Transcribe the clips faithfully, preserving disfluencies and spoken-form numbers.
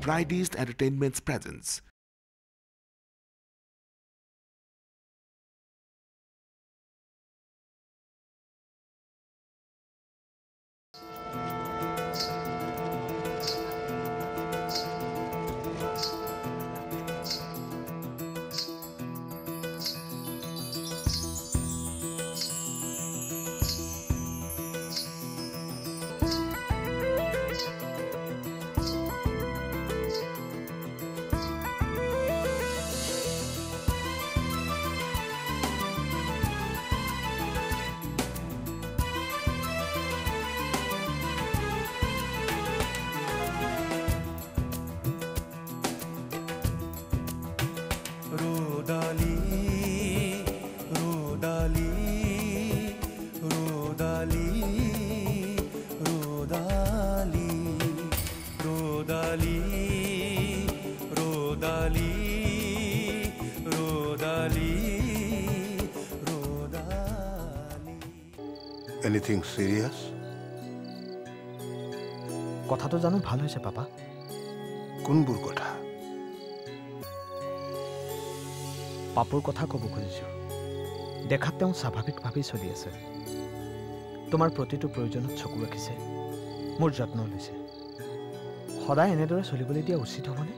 Fridays Entertainment's presence. Anything serious? কথাটো জানো ভাল হৈছে পাপা কোনবোৰ কথা পাপুৰ কথা ক'ব খুজিছো দেখাত তেওঁ স্বাভাৱিকভাৱেই চলি আছে তোমাৰ প্ৰতিটো প্ৰয়োজনত চকু ৰাখিছে মোৰ যত্ন লৈছে সদায় এনেদৰে চলিবলৈ দিয়া উচিত হ'বনে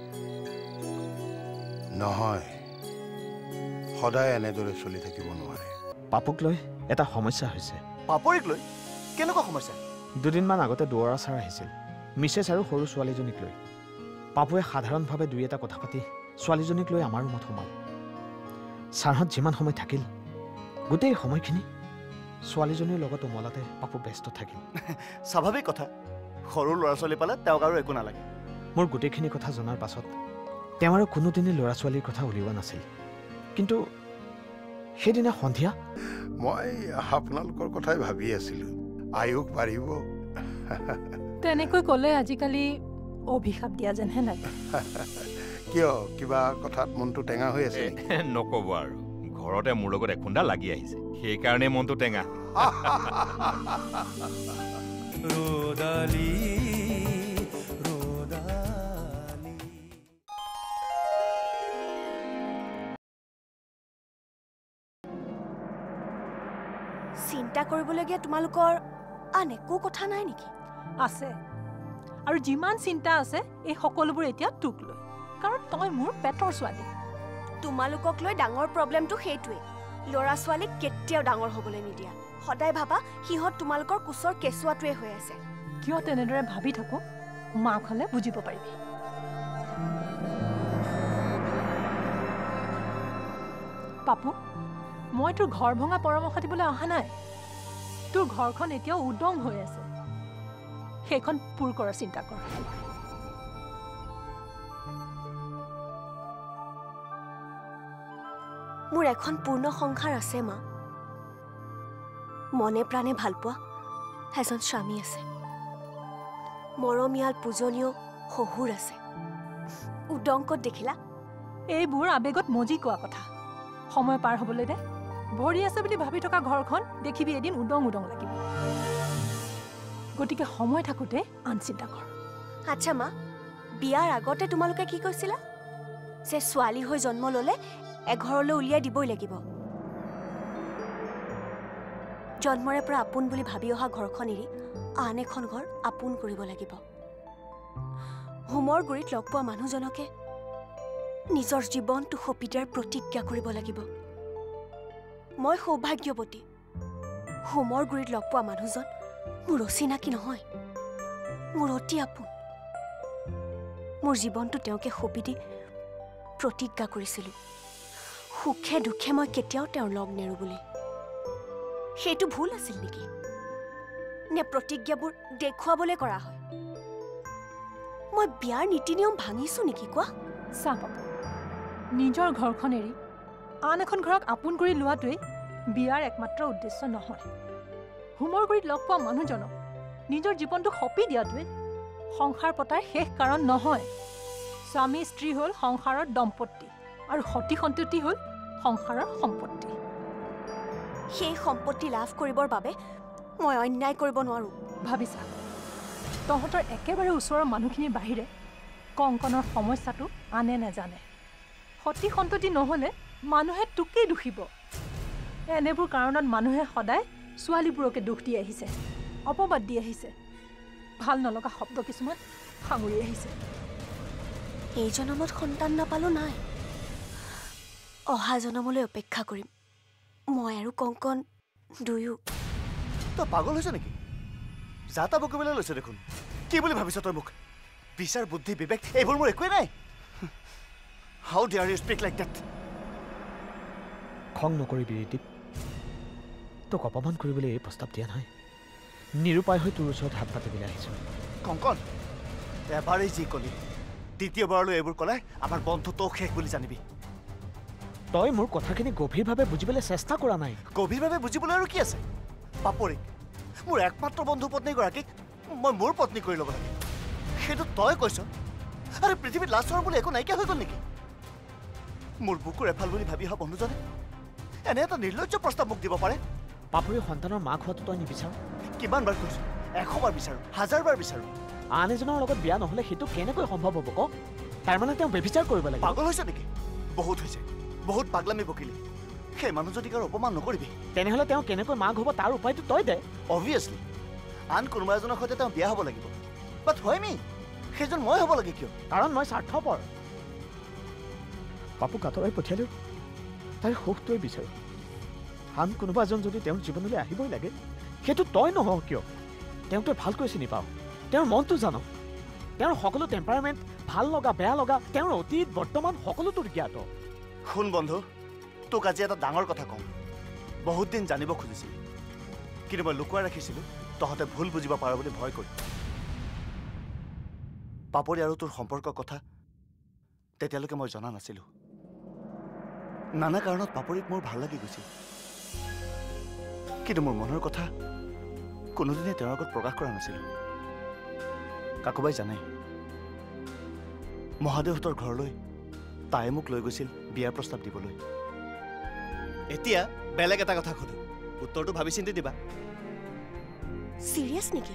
নহয় সদায় এনেদৰে চলি থাকিব নোৱাৰে পাপুক লৈ এটা সমস্যা হৈছে পাপৰিক লৈ কেনেকুৱা সমস্যা দুদিনমান আগতে দুৱৰা ছাৰ আহিছিল মিছেছ আৰু সৰু ছোৱালীজনীক লৈ পাপুৱে সাধাৰণভাৱে দুই এটা কথা পাতি ছোৱালীজনীক লৈ আমাৰ ৰুমত সোমাল ছাৰহঁত যিমান সময় থাকিল গোটেই সময়খিনি ছোৱালীজনীৰ লগত উমলাতে পাপু ব্যস্ত থাকিল স্বাভাৱিক কথা সৰু ল'ৰা ছোৱালী পালে তেওঁক আৰু একো নালাগে মোৰ গোটেইখিনি কথা জনাৰ পাছত তেওঁ আৰু কোনোদিনে ল'ৰা ছোৱালীৰ কথা উলিওৱা নাছিল কিন্তু সেইদিনা সন্ধিয়া মই আপোনালোকৰ কথাই ভাবি আছিলো আয়ুস বাঢ়িব তেনেকৈ ক'লে আজিকালি অভিশাপ দিয়া যেনহে লাগে কিয় কিবা কথাত মনটো টেঙা হৈ আছে নক'ব আৰু ঘৰতে মোৰ লগত এখুন্দা লাগি আহিছে সেইকাৰণে মনটো টেঙা ৰোদালি চিন্তা কৰিবলগীয়া তোমালোকৰ আন একো কথা নাই নেকি আছে আৰু যিমান চিন্তা আছে এই সকলোবোৰ এতিয়া তোক লৈ কাৰণ তই মোৰ পেটৰ ছোৱালী তোমালোকক লৈ ডাঙৰ প্ৰব্লেমটো সেইটোৱে ল'ৰা ছোৱালীক কেতিয়াও ডাঙৰ হ'বলৈ নিদিয়া সদায় ভাবা সিহঁত তোমালোকৰ কুচৰ কেঁচুৱাটোৱে হৈ আছে কিয় তেনেদৰে ভাবি থাকো মাক হ'লে বুজিব পাৰিবি পাপু মই তোৰ ঘৰ ভঙা পৰামৰ্শ দিবলৈ অহা নাই তোৰ ঘৰখন এতিয়াও উদং হৈ আছে সেইখন পূৰ কৰাৰ চিন্তা কৰ মোৰ এখন পূৰ্ণ সংসাৰ আছে মা মনে প্ৰাণে ভাল পোৱা এজন স্বামী আছে মৰমীয়াল পূজনীয় শহুৰ আছে উদংকত দেখিলা এইবোৰ আবেগত মজি কোৱা কথা সময় পাৰ হ'বলৈ দে ভৰি আছে বুলি ভাবি থকা ঘৰখন দেখিবি এদিন উদং উদং লাগিব গতিকে সময় থাকোঁতে আন চিন্তা কৰ আচ্ছা মা বিয়াৰ আগতে তোমালোকে কি কৈছিলা যে ছোৱালী হৈ জন্ম ল'লে এঘৰলৈ উলিয়াই দিবই লাগিব জন্মৰে পৰা আপোন বুলি ভাবি অহা ঘৰখন এৰি আন এখন ঘৰ আপোন কৰিব লাগিব হোমৰ গুৰিত লগ পোৱা মানুহজনকে নিজৰ জীৱনটো সঁপি দিয়াৰ প্ৰতিজ্ঞা কৰিব লাগিব মই সৌভাগ্যৱতী হোমৰ গুৰিত লগ পোৱা মানুহজন মোৰ অচিনাকি নহয় মোৰ অতি আপোন মোৰ জীৱনটো তেওঁকে সঁপি দি প্ৰতিজ্ঞা কৰিছিলোঁ সুখে দুখে মই কেতিয়াও তেওঁৰ লগ নেৰো বুলি সেইটো ভুল আছিল নেকি নে প্ৰতিজ্ঞাবোৰ দেখুৱাবলৈ কৰা হয় মই বিয়াৰ নীতি নিয়ম ভাঙিছো নেকি কোৱা চা পাপু নিজৰ ঘৰখন এৰি আন এখন ঘৰক আপোন কৰি লোৱাটোৱেই বিয়াৰ একমাত্ৰ উদ্দেশ্য নহয় হোমৰ গুৰিত লগ পোৱা মানুহজনক নিজৰ জীৱনটো সঁপি দিয়াটোৱে সংসাৰ পতাৰ শেষ কাৰণ নহয় স্বামী স্ত্ৰী হ'ল সংসাৰৰ দম্পতি আৰু সতি সন্ততি হ'ল সংসাৰৰ সম্পত্তি সেই সম্পত্তি লাভ কৰিবৰ বাবে মই অন্যায় কৰিব নোৱাৰো ভাবিছা তহঁতৰ একেবাৰে ওচৰৰ মানুহখিনিৰ বাহিৰে কংকনৰ সমস্যাটো আনে নাজানে সতি সন্ততি নহ'লে মানুহে তোকেই দুখিব এনেবোৰ কাৰণত মানুহে সদায় ছোৱালীবোৰকে দুখ দি আহিছে অপবাদ দি আহিছে ভাল নলগা শব্দ কিছুমান সাঙুৰি আহিছে এই জনমত সন্তান নাপালো নাই অহা জনমলৈ অপেক্ষা কৰিম মই আৰু কংকন দুয়ো তই পাগল হৈছে নেকি যা তা বকিবলৈ লৈছে দেখোন কি বুলি ভাবিছ তই মোক বিচাৰ বুদ্ধি বিবেক এইবোৰ মোৰ একোৱেই নাই how dare you speak like that খং নকৰিবি ৰিদীপ তোক অপমান কৰিবলৈ এই প্ৰস্তাৱ দিয়া নাই নিৰুপায় হৈ তোৰ ওচৰত হাত পাতিবলৈ আহিছোঁ কংকন এবাৰেই যি কলি দ্বিতীয়বাৰলৈ এইবোৰ ক'লাই আমাৰ বন্ধুত্ব শেষ বুলি জানিবি তই মোৰ কথাখিনি গভীৰভাৱে বুজিবলৈ চেষ্টা কৰা নাই গভীৰভাৱে বুজিবলৈ আৰু কি আছে পাপৰিক মোৰ একমাত্ৰ বন্ধু পত্নীগৰাকীক মই মোৰ পত্নী কৰি ল'ব লাগে সেইটো তই কৈছ আৰে পৃথিৱীত লাজ চৰম বুলি একো নাইকিয়া হৈ গ'ল নেকি মোৰ বুকুৰ এফাল বুলি ভাবি অহা বন্ধুজনে এনে এটা নিৰ্লজ্জ প্ৰস্তাৱ মোক দিব পাৰে পাপৰি সন্তানৰ মাক হোৱাটো তই নিবিচাৰ কিমান বাৰ কৈছো এশবাৰ বিচাৰোঁ হাজাৰ বাৰ বিচাৰোঁ আন এজনৰ লগত বিয়া নহ'লে সেইটো কেনেকৈ সম্ভৱ হ'ব ক তাৰমানে তেওঁ ব্যভিচাৰ কৰিব লাগে পাগল হৈছে নেকি বহুত হৈছে বহুত পাগলামি বকিলি সেই মানুহজনীক আৰু অপমান নকৰিবি তেনেহ'লে তেওঁ কেনেকৈ মাক হ'ব তাৰ উপায়টো তই দে অভিয়াছলি আন কোনোবা এজনৰ সৈতে তেওঁ বিয়া হ'ব লাগিব বাট হয় মি সেইজন মই হ'ব লাগে কিয় কাৰণ মই স্বাৰ্থপৰ পাপুক আঁতৰাই পঠিয়ালেও তাইৰ সুখটোৱে বিচাৰোঁ আন কোনোবা এজন যদি তেওঁৰ জীৱনলৈ আহিবই লাগে সেইটো তই নহওঁ কিয় তেওঁক তই ভালকৈ চিনি পাওঁ তেওঁৰ মনটো জানো তেওঁৰ সকলো টেম্পাৰামেণ্ট ভাল লগা বেয়া লগা তেওঁৰ অতীত বৰ্তমান সকলো তোৰ জ্ঞাত শুন বন্ধু তোক আজি এটা ডাঙৰ কথা কওঁ বহুত দিন জানিব খুজিছিলি কিন্তু মই লুকুৱাই ৰাখিছিলোঁ তহঁতে ভুল বুজিব পাৰ বুলি ভয় কৰি পাপৰি আৰু তোৰ সম্পৰ্কৰ কথা তেতিয়ালৈকে মই জনা নাছিলোঁ নানা কাৰণত পাপৰিক মোৰ ভাল লাগি গৈছিল কিন্তু মোৰ মনৰ কথা কোনোদিনে তেওঁৰ আগত প্ৰকাশ কৰা নাছিলোঁ কাকুবাই জানে মহাদেৱহঁতৰ ঘৰলৈ তাই মোক লৈ গৈছিল বিয়াৰ প্ৰস্তাৱ দিবলৈ এতিয়া বেলেগ এটা কথা সোধো উত্তৰটো ভাবি চিন্তি দিবা চিৰিয়াছ নেকি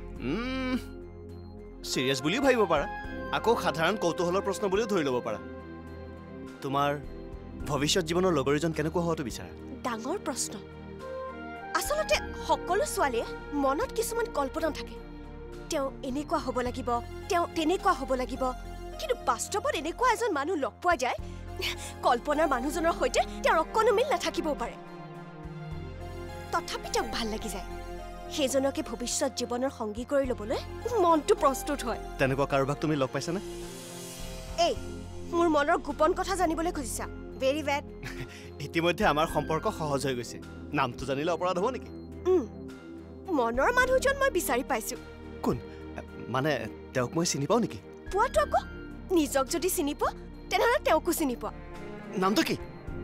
চিৰিয়াছ বুলিও ভাবিব পাৰা আকৌ সাধাৰণ কৌতূহলৰ প্ৰশ্ন বুলিও ধৰি ল'ব পাৰা তোমাৰ ভৱিষ্যত জীৱনৰ লগৰীজন কেনেকুৱা হোৱাটো বিচাৰা ডাঙৰ প্ৰশ্ন আচলতে সকলো ছোৱালীয়ে মনত কিছুমান কল্পনা থাকে তেওঁ এনেকুৱা হ'ব লাগিব তেওঁ তেনেকুৱা হ'ব লাগিব কিন্তু বাস্তৱত এনেকুৱা এজন মানুহ লগ পোৱা যায় কল্পনাৰ মানুহজনৰ সৈতে তেওঁৰ অকণো মিল নাথাকিবও পাৰে তথাপি তেওঁক ভাল লাগি যায় সেইজনকে ভৱিষ্যত জীৱনৰ সংগী কৰি ল'বলৈ মনটো প্ৰস্তুত হয় তেনেকুৱা কাৰোবাক তুমি লগ পাইছানে এই মোৰ মনৰ গোপন কথা জানিবলৈ খুজিছা ভেৰি বেড ইতিমধ্যে আমাৰ সম্পৰ্ক সহজ হৈ গৈছে নামটো জানিলে অপৰাধ হ'ব নেকি মনৰ মানুহজন মই বিচাৰি পাইছো কোন মানে তেওঁক মই চিনি পাওঁ নেকি পোৱাটো আকৌ নিজক যদি চিনি পোৱা তেনেহ'লে তেওঁকো চিনি পোৱা নামটো কি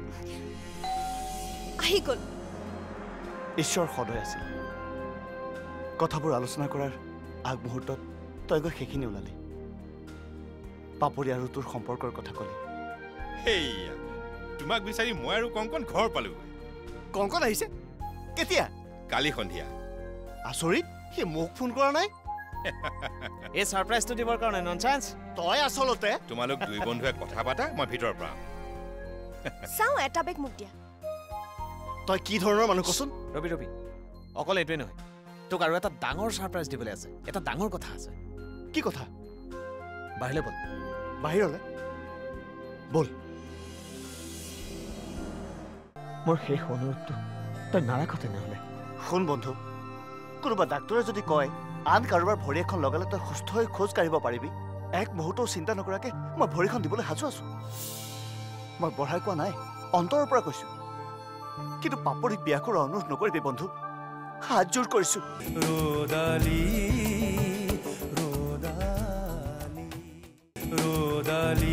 আহি গ'ল ঈশ্বৰ সদয় আছিল কথাবোৰ আলোচনা কৰাৰ আগমুহূৰ্তত তই গৈ সেইখিনি ওলালি পাপৰি আৰু তোৰ সম্পৰ্কৰ কথা ক'লি সেইয়া তোমাক বিচাৰি মই আৰু কংকন ঘৰ পালোগৈ কংকন আহিছে কেতিয়া কালি সন্ধিয়া আচৰিত সি মোক ফোন কৰা নাই এই ছাৰপ্ৰাইজটো দিবৰ কাৰণে ননচেন্স তই আচলতে তোমালোক দুই বন্ধুৱে কথা পাতা মই ভিতৰৰ পৰা চাওঁ এটা বেগ মোক দিয়া তই কি ধৰণৰ মানুহ কচোন ৰবি ৰবি অকল এইটোৱে নহয় তোক আৰু এটা ডাঙৰ ছাৰপ্ৰাইজ দিবলৈ আছে এটা ডাঙৰ কথা আছে কি কথা বাহিৰলৈ বল বাহিৰলৈ বল মোৰ শেষ অনুৰোধটো তই নাৰাখ তেনেহ'লে শুন বন্ধু কোনোবা ডাক্তৰে যদি কয় আন কাৰোবাৰ ভৰি এখন লগালে তই সুস্থ হৈ খোজ কাঢ়িব পাৰিবি এক মুহূৰ্তও চিন্তা নকৰাকৈ মই ভৰিখন দিবলৈ সাজু আছো মই বঢ়াই কোৱা নাই অন্তৰৰ পৰা কৈছো কিন্তু পাপৰিক বিয়া কৰা অনুৰোধ নকৰিবি বন্ধু হাত জোৰ কৰিছো ৰোদালি ৰোদালি ৰোদালি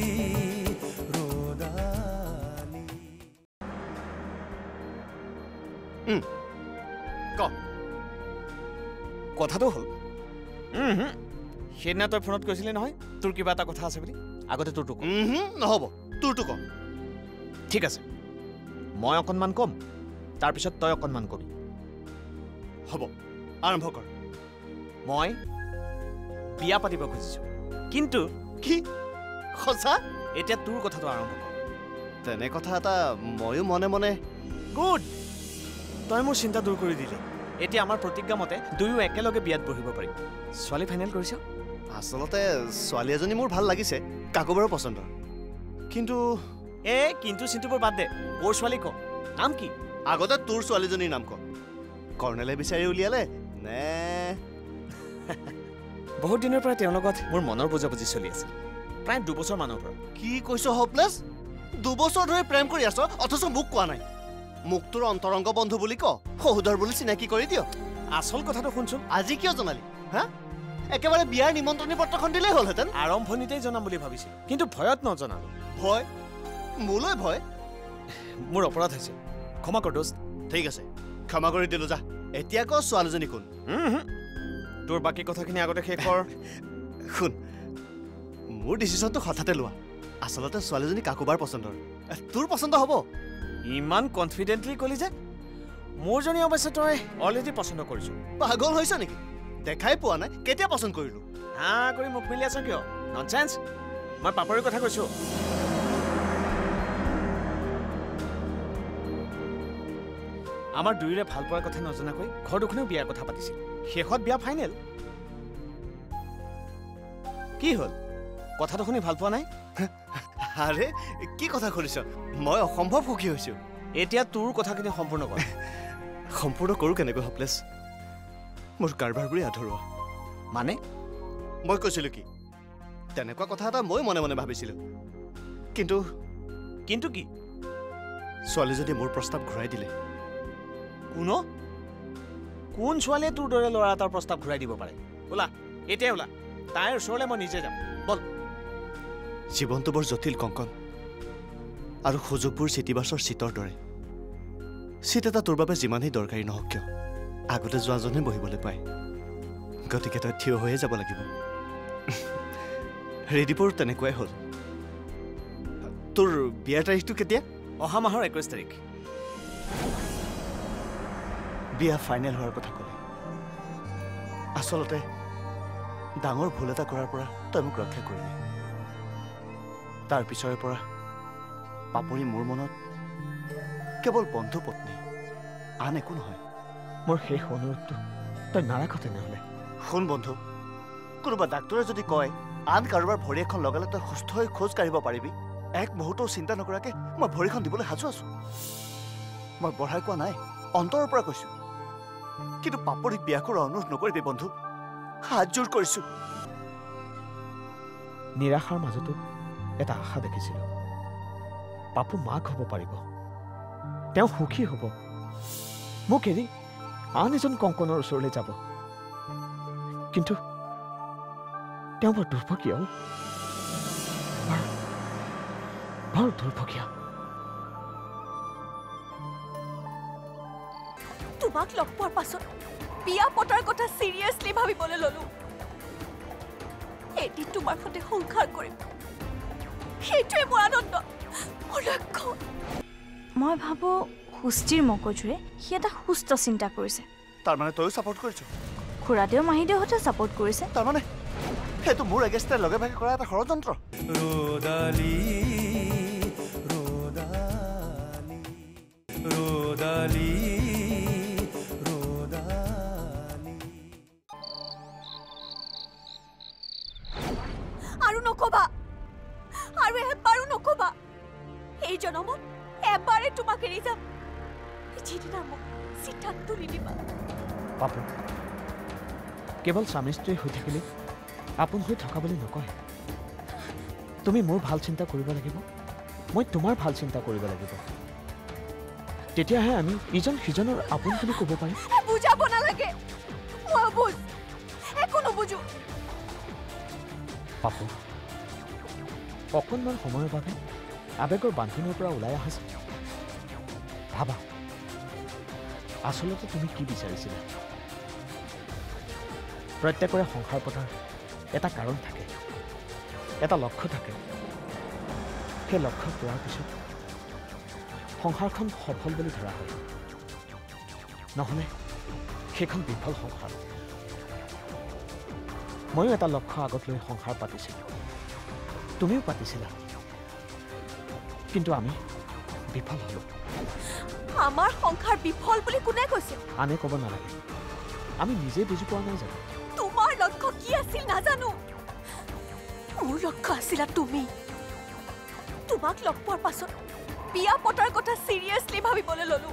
ৰোদালি ক কথাটো হ'ল সেইদিনা তই ফোনত কৈছিলি নহয় তোৰ কিবা এটা কথা আছে বুলি আগতে তোৰটো কম নহ'ব তোৰটো কম ঠিক আছে মই অকণমান কম তাৰপিছত তই অকণমান কবি হ'ব আৰম্ভ কৰ মই বিয়া পাতিব খুজিছোঁ কিন্তু কি সঁচা এতিয়া তোৰ কথাটো আৰম্ভ কৰ তেনে কথা এটা ময়ো মনে মনে গুড তই মোৰ চিন্তা দূৰ কৰি দিলি এতিয়া আমাৰ প্ৰতিজ্ঞা মতে দুয়ো একেলগে বিয়াত বহিব পাৰিম ছোৱালী ফাইনেল কৰিছ আচলতে ছোৱালী এজনী মোৰ ভাল লাগিছে কাকোবাৰো পচন্দৰ কিন্তু এ কিন্তু চিন্তুবোৰ বাদ দে ওৰ ছোৱালী ক নাম কি আগতে তোৰ ছোৱালীজনীৰ নাম ক কৰ্ণেলে বিচাৰি উলিয়ালে নে বহুত দিনৰ পৰা তেওঁৰ লগত মোৰ মনৰ বুজাবুজি চলি আছিল প্ৰায় দুবছৰ মানৰ পৰা কি কৈছ হপলেছ দুবছৰ ধৰি প্ৰেম কৰি আছ অথচ মোক কোৱা নাই মোক তোৰ অন্তৰংগ বন্ধু বুলি ক সহোদৰ বুলি চিনাকি কৰি দিয় আচল কথাটো শুনচোন আজি কিয় জনালি হা একেবাৰে বিয়াৰ নিমন্ত্ৰণী পত্ৰখন দিলেই হ'লহেঁতেন আৰম্ভণিতেই জনাম বুলি ভাবিছিল কিন্তু ভয়ত নজনালো ভয় মোলৈ ভয় মোৰ অপৰাধ হৈছে ক্ষমা কৰ দোস্ত ঠিক আছে ক্ষমা কৰি দিলো যা এতিয়া ক ছোৱালীজনী কোন তোৰ বাকী কথাখিনি আগতে শেষ কৰ শুন মোৰ ডিচিশ্যনটো হঠাতে লোৱা আচলতে ছোৱালীজনী কাকোবাৰ পচন্দৰ তোৰ পচন্দ হ'ব ইমান কনফিডেণ্টলি কলি যে মোৰজনী অৱশ্যে তই অলৰেডি পচন্দ কৰিছো পাগল হৈছ নেকি দেখাই পোৱা নাই কেতিয়া পচন্দ কৰিলো হা কৰি মুখ মিলি আছ কিয় ননচেন্স মই পাপৰিৰ কথা কৈছো আমাৰ দুয়োৰে ভাল পোৱাৰ কথা নজনাকৈ ঘৰ দুখনেও বিয়াৰ কথা পাতিছিল শেষত বিয়া ফাইনেল কি হ'ল কথাটো শুনি ভাল পোৱা নাই আৰে কি কথা শুনিছ মই অসম্ভৱ সুখী হৈছো এতিয়া তোৰ কথাখিনি সম্পূৰ্ণ কৰ সম্পূৰ্ণ কৰোঁ কেনেকৈ হপলেছ মোৰ কাৰবাৰবোৰেই আধৰুৱা মানে মই কৈছিলোঁ কি তেনেকুৱা কথা এটা মই মনে মনে ভাবিছিলোঁ কিন্তু কিন্তু কি ছোৱালীজনী মোৰ প্ৰস্তাৱ ঘূৰাই দিলে কোন কোন ছোৱালীয়ে তোৰ দৰে ল'ৰা এটাৰ প্ৰস্তাৱ ঘূৰাই দিব পাৰে ওলা এতিয়া ওলা তাইৰ ওচৰলৈ মই নিজে যাম বল জীৱনটো বৰ জটিল কংকন আৰু সুযোগবোৰ চিটিবাছৰ চিটৰ দৰে চিট এটা তোৰ বাবে যিমানেই দৰকাৰী নহওক কিয় আগতে যোৱাজনে বহিবলৈ পায় গতিকে তই থিয় হৈয়ে যাব লাগিব ৰেডিবোৰ তেনেকুৱাই হ'ল তোৰ বিয়াৰ তাৰিখটো কেতিয়া অহা মাহৰ একৈছ তাৰিখ বিয়া ফাইনেল হোৱাৰ কথা ক'লে আচলতে ডাঙৰ ভুল এটা কৰাৰ পৰা তই মোক ৰক্ষা কৰিলি তাৰ পিছৰে পৰা পাপৰি মোৰ মনত কেৱল বন্ধু পত্নী আন একো নহয় মোৰ শেষ অনুৰোধটো তই নাৰাখ তেনেহ'লে শুন বন্ধু কোনোবা ডাক্তৰে যদি কয় আন কাৰোবাৰ ভৰি এখন লগালে তই সুস্থ হৈ খোজ কাঢ়িব পাৰিবি এক মুহূৰ্তও চিন্তা নকৰাকৈ মই ভৰিখন দিবলৈ সাজু আছো মই বঢ়াই কোৱা নাই অন্তৰৰ পৰা কৈছো কিন্তু পাপৰিক বিয়া কৰা অনুৰোধ নকৰিবি বন্ধু হাত জোৰ কৰিছো নিৰাশাৰ মাজতো এটা আশা দেখিছিলোঁ পাপু মাক হ'ব পাৰিব তেওঁ সুখী হ'ব মোক এৰি আন এজন কংকনৰ ওচৰলৈ যাব কিন্তু তেওঁ বৰ দুৰ্ভগীয়া বৰ দুৰ্ভগীয়া তোমাক লগ পোৱাৰ পাছত বিয়া পতাৰ কথা চিৰিয়াছলি ভাবিবলৈ ললো এদিন তোমাৰ সৈতে সংসাৰ কৰিম সেইটোৱে মোৰ আনন্দ মোৰ লক্ষ্য মই ভাবোঁ সুস্থিৰ মগজুৰে সি এটা সুস্থ চিন্তা কৰিছে তাৰমানে তয়ো ছাপোৰ্ট কৰিছ খুৰাদেউ মাহীদেউহঁতে ছাপোৰ্ট কৰিছে তাৰমানে সেইটো মোৰ এগেষ্টে লগে ভাগে কৰা এটা ষড়যন্ত্ৰ ৰোদালি ৰোদালি ৰোদালি ৰোদালি আৰু নকবা আৰু এবাৰো নকবা এই জনমত এবাৰে তোমাক এৰি যাম যিদিনা মোক চিঠাত তুলি দিবা পাপু কেৱল স্বামী স্ত্ৰী হৈ থাকিলে আপোন হৈ থকা বুলি নকয় তুমি মোৰ ভাল চিন্তা কৰিব লাগিব মই তোমাৰ ভাল চিন্তা কৰিব লাগিব তেতিয়াহে আমি ইজন সিজনৰ আপোন বুলি ক'ব পাৰিম বুজাব নালাগে মই বুজ একো নুবুজো পাপু অকণমান সময়ৰ বাবে আবেগৰ বান্ধোনৰ পৰা ওলাই অহা ভাবা আচলতে তুমি কি বিচাৰিছিলা প্ৰত্যেকৰে সংসাৰ পতাৰ এটা কাৰণ থাকে এটা লক্ষ্য থাকে সেই লক্ষ্য পোৱাৰ পিছত সংসাৰখন সফল বুলি ধৰা হয় নহ'লে সেইখন বিফল সংসাৰ ময়ো এটা লক্ষ্য আগত লৈ সংসাৰ পাতিছিলোঁ তুমিও পাতিছিলা কিন্তু আমি বিফল হলো আমাৰ সংসাৰ বিফল বুলি কোনে কৈছে আনে ক'ব নালাগে আমি নিজে বুজি পোৱা নাই জানো তোমাৰ লক্ষ্য কি আছিল নাজানো মোৰ লক্ষ্য আছিল তুমি তোমাক লগ পোৱাৰ পাছত বিয়া পতাৰ কথা সিৰিয়াসলি ভাবিবলৈ ললো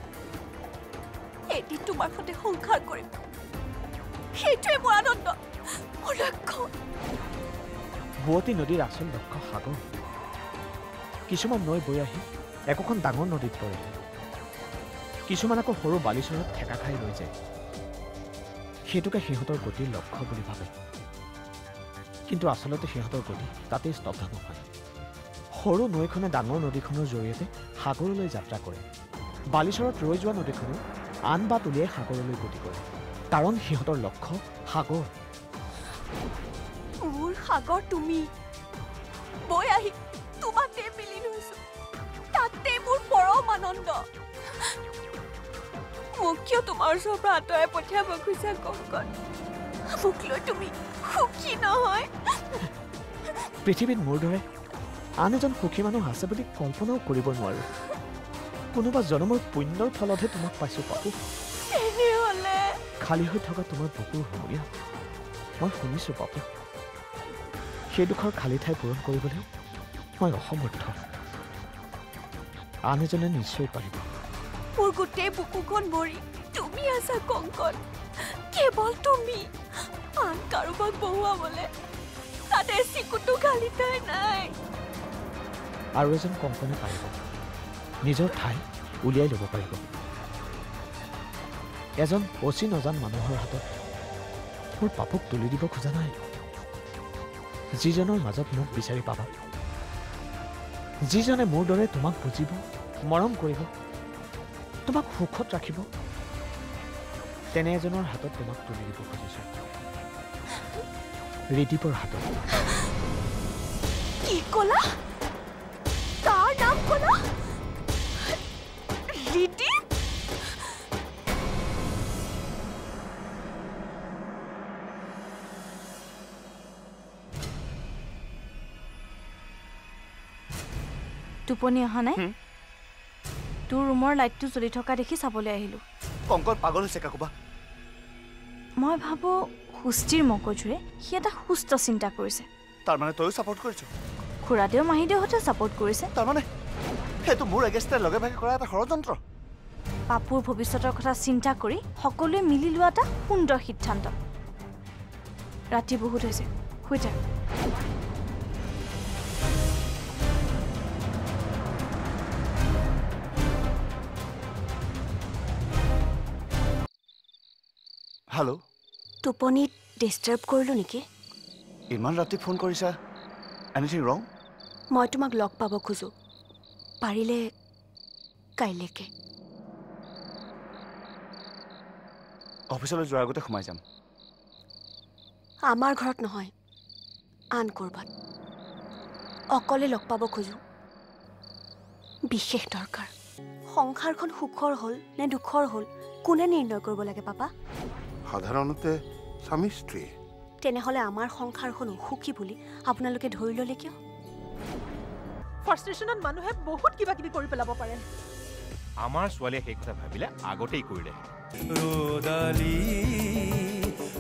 এটি তোমাৰ সৈতে সংসাৰ কৰিম সেইটোৱে মোৰ আনন্দ মোৰ লক্ষ্য বুৱতী নদীৰ আচল লক্ষ্য সাগৰ কিছুমান নৈ বৈ আহি একোখন ডাঙৰ নদীত পৰে কিছুমান আকৌ সৰু বালিচৰত ঠেকা খাই ৰৈ যায় সেইটোকে সিহঁতৰ গতিৰ লক্ষ্য বুলি ভাবে কিন্তু আচলতে সিহঁতৰ গতি তাতেই স্তব্ধ নহয় সৰু নৈখনে ডাঙৰ নদীখনৰ জৰিয়তে সাগৰলৈ যাত্ৰা কৰে বালিচৰত ৰৈ যোৱা নদীখনে আন বাট উলিয়াই সাগৰলৈ গতি কৰে কাৰণ সিহঁতৰ লক্ষ্য সাগৰ মোৰ সাগৰ তুমি বৈ আহি তোমাতে মিলি লৈছো তাতে মোৰ পৰম আনন্দ মোক কিয় তোমাৰ ওচৰৰ পৰা আঁতৰাই পঠিয়াব খুজিছা কংকন মোক লৈ তুমি সুখী নহয় পৃথিৱীত মোৰ দৰে আন এজন সুখী মানুহ আছে বুলি কল্পনাও কৰিব নোৱাৰো কোনোবা জনমৰ পুণ্যৰ ফলতহে তোমাক পাইছো পাপু তেনেহ'লে খালী হৈ থকা তোমাৰ বুকুৰ সমূলীয়া মই শুনিছো পাপু সেইডোখৰ খালী ঠাই পূৰণ কৰিবলৈ মই অসমৰ্থ আন এজনে নিশ্চয় পাৰিব মোৰ গোটেই বুকুখন ভৰি তুমি আছা কংকন কেৱল তুমি আন কাৰোবাক বহুৱাবলৈ তাতে চিকুটো খালী ঠাই নাই আৰু এজন কংকনে পাৰিব নিজৰ ঠাই উলিয়াই ল'ব পাৰিব এজন অচি নজান মানুহৰ হাতত মোৰ পাপুক তুলি দিব খোজা নাই যিজনৰ মাজত মোক বিচাৰি পাবা যিজনে মোৰ দৰে তোমাক বুজিব মৰম কৰিব তোমাক সুখত ৰাখিব তেনে এজনৰ হাতত তোমাক তুলি দিব খুজিছো ৰিদীপৰ হাতত কি ক'লা তাৰ নাম ক'লা ৰিদীপ টোপনি অহা নাই তোৰ ৰুমৰ লাইটটো জ্বলি থকা দেখি চাবলৈ আহিলোঁ কংকন পাগল হৈছে কাকোবা মই ভাবোঁ সুস্থিৰ মগজুৰে সি এটা সুস্থ চিন্তা কৰিছে তাৰমানে তয়ো ছাপোৰ্ট কৰিছ খুৰাদেউ মাহীদেউহঁতেও ছাপোৰ্ট কৰিছে তাৰমানে সেইটো মোৰ এগেষ্টে লগে ভাগে কৰা এটা ষড়যন্ত্ৰ পাপুৰ ভৱিষ্যতৰ কথা চিন্তা কৰি সকলোৱে মিলি লোৱা এটা সুন্দৰ সিদ্ধান্ত ৰাতি বহুত হৈছে শুই থাক হেল্ল' টোপনিত ডিষ্টাৰ্ব কৰিলোঁ নেকি ইমান ৰাতি ফোন কৰিছা এনিথিং ৰং মই তোমাক লগ পাব খোজোঁ পাৰিলে কাইলৈকে অফিচলৈ যোৱাৰ আগতে সোমাই যাম আমাৰ ঘৰত নহয় আন ক'ৰবাত অকলে লগ পাব খোজোঁ বিশেষ দৰকাৰ সংসাৰখন সুখৰ হ'ল নে দুখৰ হ'ল কোনে নিৰ্ণয় কৰিব লাগে পাপা সাধাৰণতে স্বামী স্ত্ৰী তেনেহ'লে আমাৰ সংসাৰখন সুখী বুলি আপোনালোকে ধৰি ল'লে কিয় ফ্ৰাষ্ট্ৰেশ্যনত মানুহে বহুত কিবা কিবি কৰি পেলাব পাৰে আমাৰ ছোৱালীয়ে সেই কথা ভাবিলে আগতেই কৰিলে रोदाली